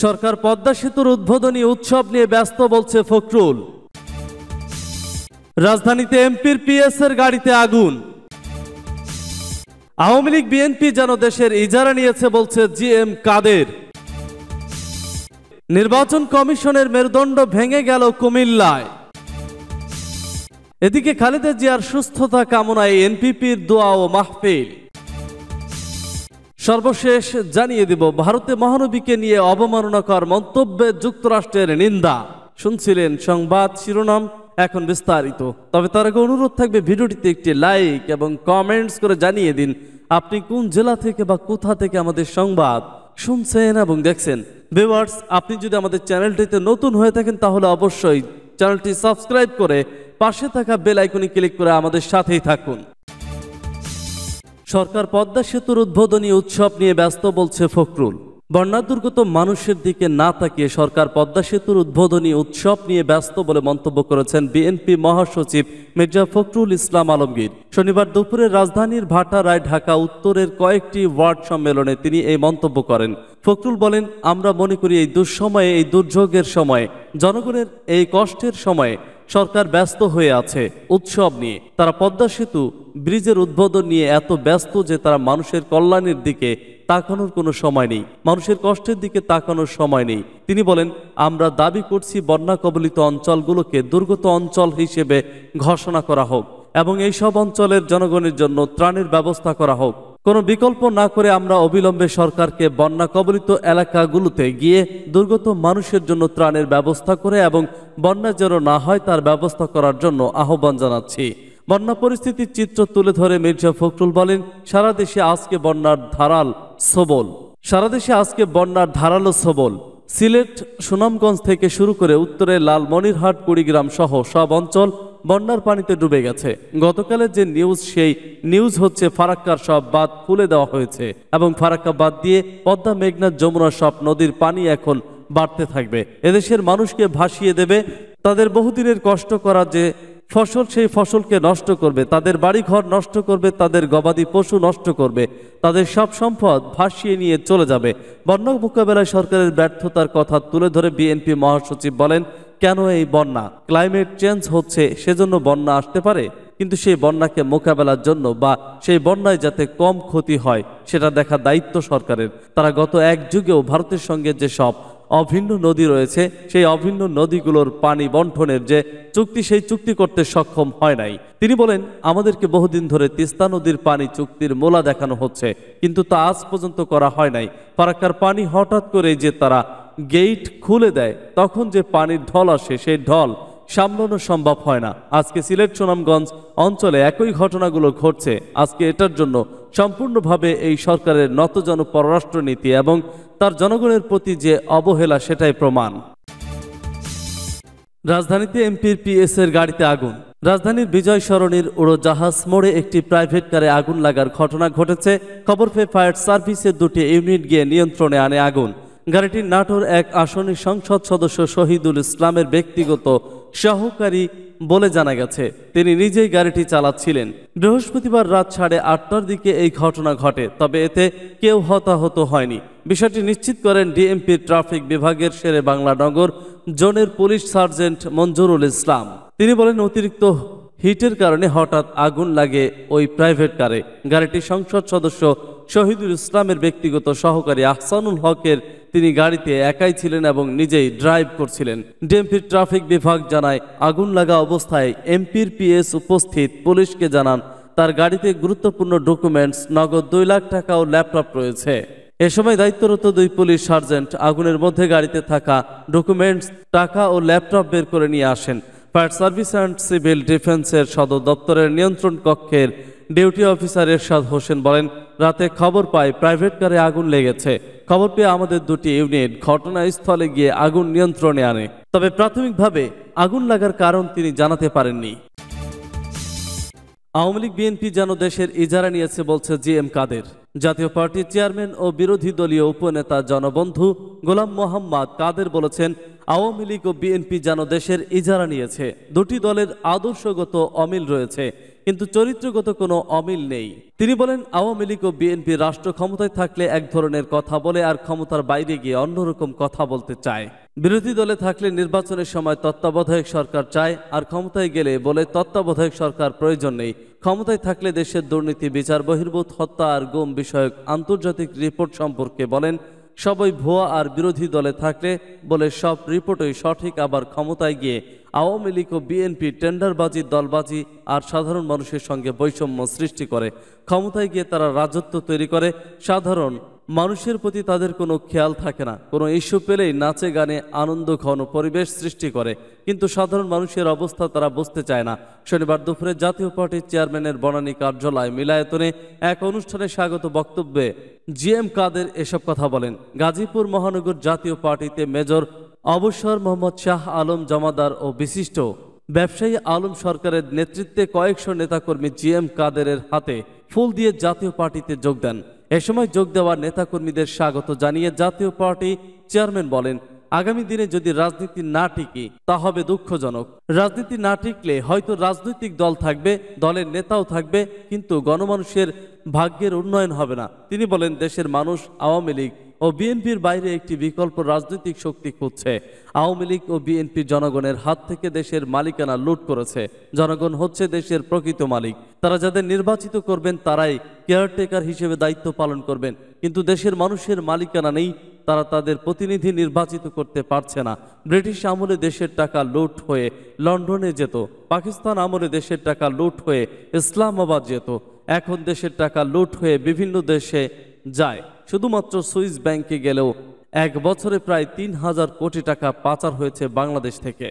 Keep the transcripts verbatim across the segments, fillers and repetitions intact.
সরকার পদ্মা সেতুর উদ্বোধনী উৎসব নিয়ে ব্যস্ত বলছে ফখরুল। রাজধানীতে এমপির পিএস এর গাড়িতে আগুন। আওয়ামী লীগ বিএনপি যেন দেশের ইজারা নিয়েছে বলছে জি এম কাদের। নির্বাচন কমিশনের মেরুদণ্ড ভেঙে গেল কুমিল্লায়। এদিকে খালেদা জিয়ার সুস্থতা কামনায় এনপিপির দোয়া ও মাহফিল। সর্বশেষ জানিয়ে দিব, ভারতে মহানবীকে নিয়ে অবমাননাকর মন্তব্যে যুক্তরাষ্ট্রের নিন্দা। শুনছিলেন সংবাদ শিরোনাম, এখন বিস্তারিত। তবে তার আগে অনুরোধ থাকবে ভিডিওটিতে একটি লাইক এবং কমেন্টস করে জানিয়ে দিন আপনি কোন জেলা থেকে বা কোথা থেকে আমাদের সংবাদ শুনছেন এবং দেখছেন। ভিউয়ার্স, আপনি যদি আমাদের চ্যানেলটিতে নতুন হয়ে থাকেন তাহলে অবশ্যই চ্যানেলটি সাবস্ক্রাইব করে পাশে থাকা বেল আইকনে ক্লিক করে আমাদের সাথেই থাকুন। সরকার পদ্মা সেতুর উদ্বোধনী উৎসব নিয়ে ব্যস্ত বলছে ফখরুল। বন্যা দুর্গত মানুষের দিকে না তাকিয়ে সরকার পদ্মা সেতুর উদ্বোধনী উৎসব নিয়ে ব্যস্ত বলে মন্তব্য করেছেন বিএনপি মহাসচিব মির্জা ফখরুল ইসলাম আলমগীর। শনিবার দুপুরে রাজধানীর ভাটারায় ঢাকা উত্তরের কয়েকটি ওয়ার্ড সম্মেলনে তিনি এই মন্তব্য করেন। ফখরুল বলেন, আমরা মনে করি এই দুঃসময়ে, এই দুর্যোগের সময়ে, জনগণের এই কষ্টের সময়ে সরকার ব্যস্ত হয়ে আছে উৎসব নিয়ে। তারা পদ্মা সেতু ব্রিজের উদ্বোধন নিয়ে এত ব্যস্ত যে তারা মানুষের কল্যাণের দিকে তাকানোর কোনো সময় নেই, মানুষের কষ্টের দিকে তাকানোর সময় নেই। তিনি বলেন, আমরা দাবি করছি বন্যা কবলিত অঞ্চলগুলোকে দুর্গত অঞ্চল হিসেবে ঘোষণা করা হোক এবং এই সব অঞ্চলের জনগণের জন্য ত্রাণের ব্যবস্থা করা হোক। কোনো বিকল্প না করে আমরা অবিলম্বে সরকারকে বন্যা কবলিত এলাকাগুলোতে গিয়ে দুর্গত মানুষের জন্য ত্রাণের ব্যবস্থা করে এবং বন্যা যেন না হয় তার ব্যবস্থা করার জন্য আহ্বান জানাচ্ছি। বন্যা পরিস্থিতির চিত্র তুলে ধরে মির্জা ফখরুল বলেন, সারা দেশে আজকে বন্যার ধারাল সবল সারা দেশে আজকে বন্যার ধারালো সবল সিলেট, সুনামগঞ্জ থেকে শুরু করে উত্তরে লালমনিরহাট, কুড়িগ্রাম সহ সব অঞ্চল বন্যার পানিতে ডুবে গেছে। গতকালের যে নিউজ, সেই নিউজ হচ্ছে ফারাক্কার সব বাঁধ খুলে দেওয়া হয়েছে এবং ফারাক্কা বাঁধ দিয়ে পদ্মা, মেঘনা, যমুনা সব নদীর পানি এখন বাড়তে থাকবে। এদেশের মানুষকে ভাসিয়ে দেবে। তাদের বহুদিনের কষ্ট করা যে ফসল, সেই ফসলকে নষ্ট করবে, তাদের বাড়িঘর নষ্ট করবে, তাদের গবাদি পশু নষ্ট করবে, তাদের সব সম্পদ ভাসিয়ে নিয়ে চলে যাবে। বন্যা মোকাবেলায় সরকারের ব্যর্থতার কথা তুলে ধরে বিএনপি মহাসচিব বলেন, কেন এই বন্যা? ক্লাইমেট চেঞ্জ হচ্ছে, সেজন্য বন্যা আসতে পারে, কিন্তু সেই বন্যাকে মোকাবেলার জন্য বা সেই বন্যায় যাতে কম ক্ষতি হয় সেটা দেখা দায়িত্ব সরকারের। তারা গত এক যুগেও ভারতের সঙ্গে যে সব অভিন্ন নদী রয়েছে সেই অভিন্ন নদীগুলোর পানি বন্টনের যে চুক্তি, সেই চুক্তি করতে সক্ষম হয় নাই। তিনি বলেন, আমাদেরকে বহুদিন ধরে তিস্তা নদীর পানি চুক্তির মোলা দেখানো হচ্ছে, কিন্তু তা আজ পর্যন্ত করা হয় নাই। ফারাক্কার পানি হঠাৎ করে যে তারা গেট খুলে দেয়, তখন যে পানির ঢল আসে, সেই ঢল সামলানো সম্ভব হয় না। আজকে সিলেট, সুনামগঞ্জ অঞ্চলে একই ঘটনাগুলো ঘটছে। আজকে এটার জন্য সম্পূর্ণভাবে এই সরকারের নতজন পররাষ্ট্রনীতি এবং তার জনগণের প্রতি যে অবহেলা, সেটাই প্রমাণ। রাজধানীতে এমপির পিএস এর গাড়িতে আগুন। রাজধানীর বিজয় সরণির উড়োজাহাজ মোড়ে একটি প্রাইভেট কারে আগুন লাগার ঘটনা ঘটেছে। খবর পেয়ে ফায়ার সার্ভিসের দুটি ইউনিট গিয়ে নিয়ন্ত্রণে আনে আগুন। গাড়িটির নাটোর এক আসনের সংসদ সদস্য শহীদুল ইসলামের ব্যক্তিগত সহকারী বলে জানা গেছে। তিনি নিজেই গাড়িটি চালাচ্ছিলেন। বৃহস্পতিবার রাত সাড়ে আটটার দিকে এই ঘটনা ঘটে, তবে এতে কেউ হতাহত হয়নি। বিষয়টি নিশ্চিত করেন ডিএমপির ট্রাফিক বিভাগের শেরে বাংলা নগর জোনের পুলিশ সার্জেন্ট মঞ্জুরুল ইসলাম। তিনি বলেন, অতিরিক্ত হিটের কারণে হঠাৎ আগুন লাগে ওই প্রাইভেট কারে। গাড়িটি সংসদ সদস্য শহীদুল ইসলামের ব্যক্তিগত সহকারী আহসানুল হকের। তিনি গাড়িতে একাই ছিলেন এবং নিজেই ড্রাইভ করছিলেন। ডিএমপির ট্রাফিক বিভাগ জানায়, আগুন লাগা অবস্থায় এমপির পিএস উপস্থিত পুলিশকে জানান তার গাড়িতে গুরুত্বপূর্ণ ডকুমেন্টস, নগদ দুই লাখ টাকা ও ল্যাপটপ রয়েছে। এ সময় দায়িত্বরত দুই পুলিশ সার্জেন্ট আগুনের মধ্যে গাড়িতে থাকা ডকুমেন্টস, টাকা ও ল্যাপটপ বের করে নিয়ে আসেন। ফায়ার সার্ভিস অ্যান্ড সিভিল ডিফেন্সের সদর দপ্তরের নিয়ন্ত্রণ কক্ষের ডিউটি অফিসার এরশাদ হোসেন বলেন, রাতে খবর পাই প্রাইভেট কারে আগুন লেগেছে। খবর পেয়ে আমাদের দুটি ইউনিট ঘটনাস্থলে গিয়ে আগুন নিয়ন্ত্রণে আনে, তবে প্রাথমিকভাবে আগুন লাগার কারণ তিনি জানাতে পারেননি। আওয়ামী লীগ বিএনপি যেন দেশের ইজারা নিয়েছে বলছে জি এম কাদের। জাতীয় পার্টির চেয়ারম্যান ও বিরোধী দলীয় উপনেতা জনবন্ধু গোলাম মোহাম্মদ কাদের বলেছেন, আওয়ামী লীগ ও বিএনপি যেন দেশের ইজারা নিয়েছে। দুটি দলের আদর্শগত অমিল রয়েছে, কিন্তু চরিত্রগত কোনো অমিল নেই। তিনি বলেন, আওয়ামী লীগ ও বিএনপি রাষ্ট্র ক্ষমতায় থাকলে এক ধরনের কথা বলে আর ক্ষমতার বাইরে গিয়ে অন্যরকম কথা বলতে চায়। বিরোধী দলে থাকলে নির্বাচনের সময় তত্ত্বাবধায়ক সরকার চায়, আর ক্ষমতায় গেলে বলে তত্ত্বাবধায়ক সরকার প্রয়োজন নেই। ক্ষমতায় থাকলে দেশের দুর্নীতি, বিচার বহির্ভূত হত্যা আর গুম বিষয়ক আন্তর্জাতিক রিপোর্ট সম্পর্কে বলেন সবই ভুয়া, আর বিরোধী দলে থাকলে বলে সব রিপোর্টই সঠিক। আবার ক্ষমতায় গিয়ে আওয়ামী লীগ ও বিএনপি টেন্ডারবাজি, দলবাজি আর সাধারণ মানুষের সঙ্গে বৈষম্য সৃষ্টি করে। ক্ষমতায় গিয়ে তারা রাজত্ব তৈরি করে, সাধারণ মানুষের প্রতি তাদের কোনো খেয়াল থাকে না। কোনো ইস্যু পেলেই নাচে গানে আনন্দ ঘন পরিবেশ সৃষ্টি করে, কিন্তু সাধারণ মানুষের অবস্থা তারা বুঝতে চায় না। শনিবার দুপুরে জাতীয় পার্টির চেয়ারম্যানের বনানী কার্যালয় মিলায়তনে এক অনুষ্ঠানে স্বাগত বক্তব্যে জি এম কাদের এসব কথা বলেন। গাজীপুর মহানগর জাতীয় পার্টিতে মেজর অবসর মোহাম্মদ শাহ আলম জমাদার ও বিশিষ্ট ব্যবসায়ী আলম সরকারের নেতৃত্বে কয়েকশো নেতাকর্মী জি এম কাদেরের হাতে ফুল দিয়ে জাতীয় পার্টিতে যোগ দেন। এ সময় যোগ দেওয়া নেতাকর্মীদের স্বাগত জানিয়ে জাতীয় পার্টি চেয়ারম্যান বলেন, আগামী দিনে যদি রাজনীতি না টিকি তা হবে দুঃখজনক। রাজনীতি না টিকলে হয়তো রাজনৈতিক দল থাকবে, দলের নেতাও থাকবে, কিন্তু গণমানুষের ভাগ্যের উন্নয়ন হবে না। তিনি বলেন, দেশের মানুষ আওয়ামী লীগ ও বিএনপির বাইরে একটি বিকল্প রাজনৈতিক শক্তি খুঁজছে। আওয়ামী লীগ ও বিএনপি জনগণের হাত থেকে দেশের মালিকানা লুট করেছে। জনগণ হচ্ছে দেশের প্রকৃত মালিক। তারা যাদের নির্বাচিত করবেন তারাই কেয়ারটেকার হিসেবে দায়িত্ব পালন করবেন, কিন্তু দেশের মানুষের মালিকানা নেই। তারা তাদের প্রতিনিধি নির্বাচিত করতে পারছে না। ব্রিটিশ আমলে দেশের টাকা লুট হয়ে লন্ডনে যেত, পাকিস্তান আমলে দেশের টাকা লুট হয়ে ইসলামাবাদ যেত, এখন দেশের টাকা লুট হয়ে বিভিন্ন দেশে যায়। শুধুমাত্র সুইস ব্যাংকে গেলেও এক বছরে প্রায় তিন হাজার কোটি টাকা পাচার হয়েছে বাংলাদেশ থেকে।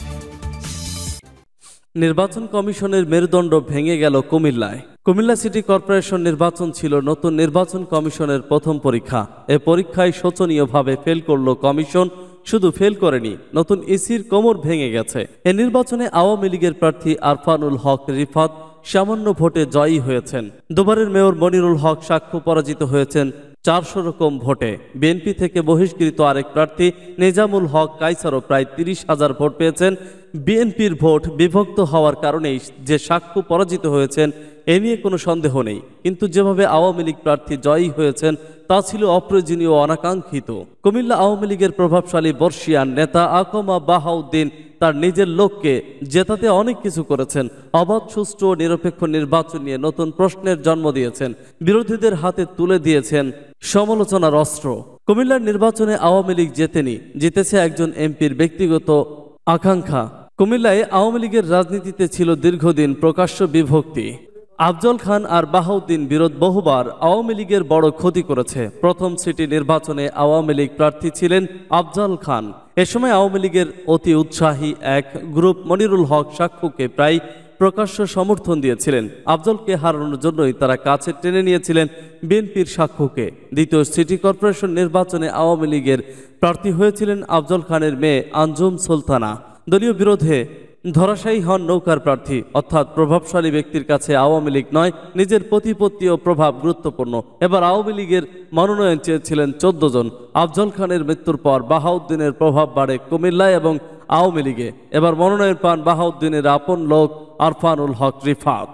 নির্বাচন কমিশনের মেরুদণ্ড ভেঙে গেল কুমিল্লায়। কুমিল্লা সিটি কর্পোরেশন নির্বাচন ছিল নতুন নির্বাচন কমিশনের প্রথম পরীক্ষা। এ পরীক্ষায় শোচনীয়ভাবে ফেল করল কমিশন। শুধু ফেল করেনি, নতুন ইসির কোমর ভেঙে গেছে। এ নির্বাচনে আওয়ামী লীগের প্রার্থী আরফানুল হক রিফাত সামান্য ভোটে জয়ী হয়েছেন। দুবারের মেয়র মনিরুল হক সাক্ষ্য পরাজিত হয়েছেন চারশো রকম ভোটে। বিএনপি থেকে বহিষ্কৃত আরেক প্রার্থী নিজামুল হক কাইসারও প্রায় তিরিশ হাজার ভোট পেয়েছেন। বিএনপির ভোট বিভক্ত হওয়ার কারণেই যে সাক্ষ্য পরাজিত হয়েছেন এ নিয়ে কোনো সন্দেহ নেই, কিন্তু যেভাবে আওয়ামী লীগ প্রার্থী জয়ী হয়েছেন তা ছিল অপ্রয়োজনীয়, অনাকাঙ্ক্ষিত। কুমিল্লা আওয়ামী লীগের প্রভাবশালী বর্ষিয়ান নেতা আকমা বাহাউদ্দিন তার নিজের লোককে জেতাতে অনেক কিছু করেছেন। অবাধ, সুষ্ঠু ও নিরপেক্ষ নির্বাচন নিয়ে নতুন প্রশ্নের জন্ম দিয়েছেন। বিরোধীদের হাতে তুলে দিয়েছেন সমালোচনার অস্ত্র। কুমিল্লার নির্বাচনে আওয়ামী লীগ জেতেনি, জিতেছে একজন এমপির ব্যক্তিগত আকাঙ্ক্ষা। কুমিল্লায় আওয়ামী লীগের রাজনীতিতে ছিল দীর্ঘদিন প্রকাশ্য বিভক্তি। আফজল খান আর বাহাউদ্দিন বিরোধ বহুবার আওয়ামী লীগের বড় ক্ষতি করেছে। প্রথম সিটি নির্বাচনে আওয়ামী লীগ প্রার্থী ছিলেন আফজল খান। এ সময় আওয়ামী লীগের অতি উৎসাহী এক গ্রুপ মনিরুল হক সাক্ষ্যকে প্রায় প্রকাশ্য সমর্থন দিয়েছিলেন। আফজলকে হারানোর জন্যই তারা কাছে টেনে নিয়েছিলেন বিএনপির সাক্ষ্যকে। দ্বিতীয় সিটি কর্পোরেশন নির্বাচনে আওয়ামী লীগের প্রার্থী হয়েছিলেন আফজল খানের মেয়ে আঞ্জুম সুলতানা। দলীয় বিরোধে ধরাশায়ী হন নৌকার প্রার্থী, অর্থাৎ প্রভাবশালী ব্যক্তির কাছে আওয়ামী লীগ নয়, নিজের প্রতিপত্তি ও প্রভাব গুরুত্বপূর্ণ। এবার আওয়ামী লীগের মনোনয়ন চেয়েছিলেন চোদ্দ জন। আফজল খানের মৃত্যুর পর বাহাউদ্দিনের প্রভাব বাড়ে কুমিল্লায় এবং আওয়ামী লীগে। এবার মনোনয়ন পান বাহাউদ্দিনের আপন লোক আরফানুল হক রিফাত।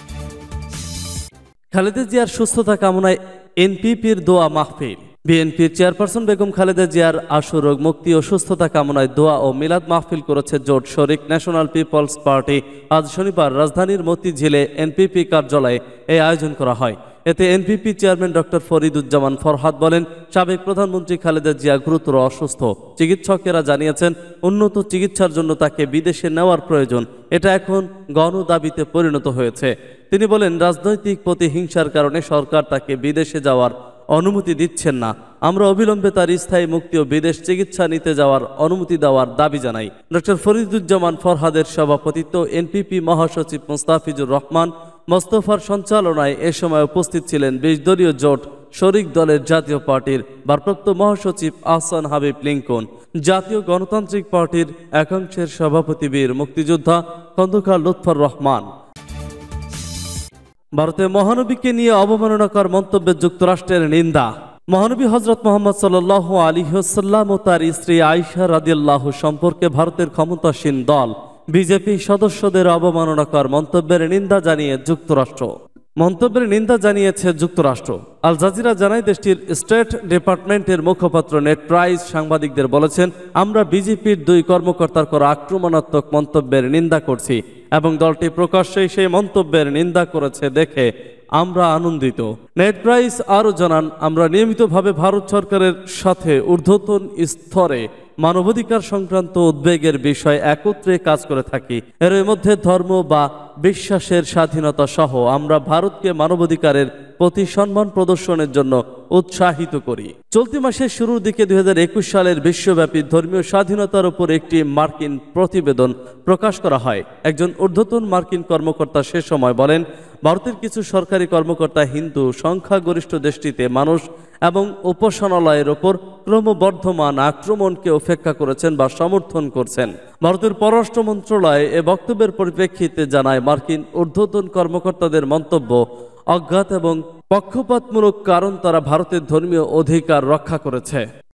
খালেদা জিয়ার সুস্থতা কামনায় এনপিপির দোয়া মাহফিল। বিএনপির চেয়ারপারসন বেগম খালেদা জিয়ার আশু রোগ মুক্তি ও সুস্থতা কামনায় দোয়া ও মিলাদ মাহফিল করেছে জোট শরিক ন্যাশনাল পিপলস পার্টি। আজ শনিবার রাজধানীর মতিঝিলে এনপিপি কার্যালয়ে এই আয়োজন করা হয়। এতে NPP chairman doctor Fariduzzaman Farhad বলেন, সাবেক প্রধানমন্ত্রী খালেদা জিয়া গুরুতর অসুস্থ। চিকিৎসকেরা জানিয়েছেন উন্নত চিকিৎসার জন্য তাকে বিদেশে নেওয়ার প্রয়োজন। এটা এখন গণদাবিতে পরিণত হয়েছে। তিনি বলেন, রাজনৈতিক প্রতিহিংসার কারণে সরকার তাকে বিদেশে যাওয়ার অনুমতি দিচ্ছেন না। আমরা অবিলম্বে তার স্থায়ী মুক্তি ও বিদেশ চিকিৎসা নিতে যাওয়ার অনুমতি দেওয়ার দাবি জানাই। ডক্টর ফরিদুজ্জামান ফরহাদের সভাপতিত্ব এনপিপি মহাসচিব মুস্তাফিজুর রহমান মোস্তফার সঞ্চালনায় এ সময় উপস্থিত ছিলেন বিশ দলীয় জোট শরিক দলের জাতীয় পার্টির ভারপ্রাপ্ত মহাসচিব আহসান হাবিব লিঙ্কন, জাতীয় গণতান্ত্রিক পার্টির একাংশের সভাপতি বীর মুক্তিযোদ্ধা খন্দকার লুৎফর রহমান। ভারতে মহানবীকে নিয়ে অবমাননাকর মন্তব্যে যুক্তরাষ্ট্রের নিন্দা। মহানবী হজরত মোহাম্মদ সাল্লাল্লাহু আলাইহি ওয়াসাল্লাম ও তার স্ত্রী আয়েশা রাদিয়াল্লাহু সম্পর্কে ভারতের ক্ষমতাসীন দল বিজেপি সদস্যদের অবমাননাকর মন্তব্যের নিন্দা জানিয়ে যুক্তরাষ্ট্র মন্তব্যের নিন্দা জানিয়েছে যুক্তরাষ্ট্র। আল জাজিরা জানায় দেশটির স্টেট ডিপার্টমেন্টের মুখপাত্র নেড প্রাইস সাংবাদিকদের বলেছেন, আমরা বিজেপির দুই কর্মকর্তার করা আক্রমণাত্মক মন্তব্যের নিন্দা করছি এবং দলটি প্রকাশ্যেই সেই মন্তব্যের নিন্দা করেছে দেখে আমরা আনন্দিত। নেড প্রাইস আরও জানান, আমরা নিয়মিতভাবে ভারত সরকারের সাথে ঊর্ধ্বতন স্তরে মানবাধিকার সংক্রান্ত উদ্বেগের বিষয় একত্রে কাজ করে থাকি। এর মধ্যে ধর্ম বা বিশ্বাসের স্বাধীনতা সহ আমরা ভারতকে মানবাধিকারের প্রতি সম্মান প্রদর্শনের জন্য উৎসাহিত করি। চলতি মাসের শুরুর দিকে দুই হাজার একুশ সালের বিশ্বব্যাপী ধর্মীয় স্বাধীনতার উপর একটি মার্কিন প্রতিবেদন প্রকাশ করা হয়। একজন ঊর্ধ্বতন মার্কিন কর্মকর্তা সে সময় বলেন, ভারতের কিছু সরকারি কর্মকর্তা হিন্দু সংখ্যাগরিষ্ঠ দেশটিতে মানুষ এবং উপাসনালয়ের ওপর ক্রমবর্ধমান আক্রমণকে উপেক্ষা করেছেন বা সমর্থন করছেন। ভারতের পররাষ্ট্র মন্ত্রণালয় এ বক্তব্যের পরিপ্রেক্ষিতে জানায়, মার্কিন ঊর্ধ্বতন কর্মকর্তাদের মন্তব্য অজ্ঞাত এবং পক্ষপাতমূলক, কারণ তারা ভারতের ধর্মীয় অধিকার রক্ষা করেছে।